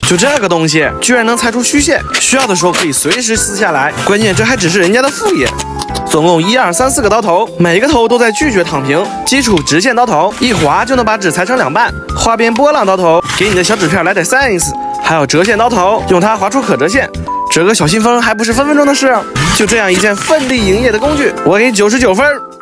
就这个东西，居然能裁出虚线，需要的时候可以随时撕下来。关键这还只是人家的副业。总共1、2、3、4个刀头，每个头都在拒绝躺平。基础直线刀头，一划就能把纸裁成2半。花边波浪刀头，给你的小纸片来点 sense。还有折线刀头，用它划出可折线。折个小信封还不是分分钟的事。就这样一件奋力营业的工具，我给99分。